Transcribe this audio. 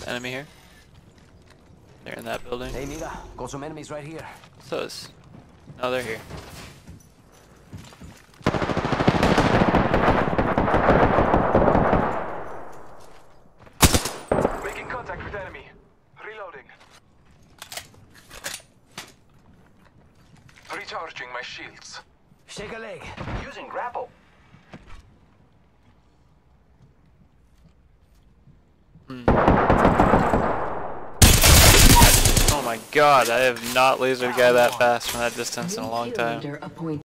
enemy here. They're in that building. Hey, mira, got some enemies right here. So is... No, they're here. Making contact with enemy. Reloading. Recharging my shields. Shake a leg. Using grapple. Oh my god, I have not lasered a guy that fast from that distance in a long time.